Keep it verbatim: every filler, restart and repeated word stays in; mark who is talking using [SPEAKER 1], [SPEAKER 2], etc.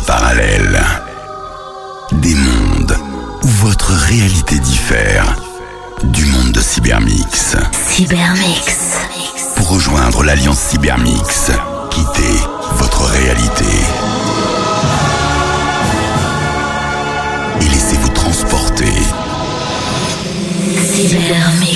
[SPEAKER 1] parallèles. Des mondes où votre réalité diffère du monde de Cybermix.
[SPEAKER 2] Cybermix.
[SPEAKER 1] Pour rejoindre l'Alliance Cybermix, quittez votre réalité et laissez-vous transporter.
[SPEAKER 2] Cybermix.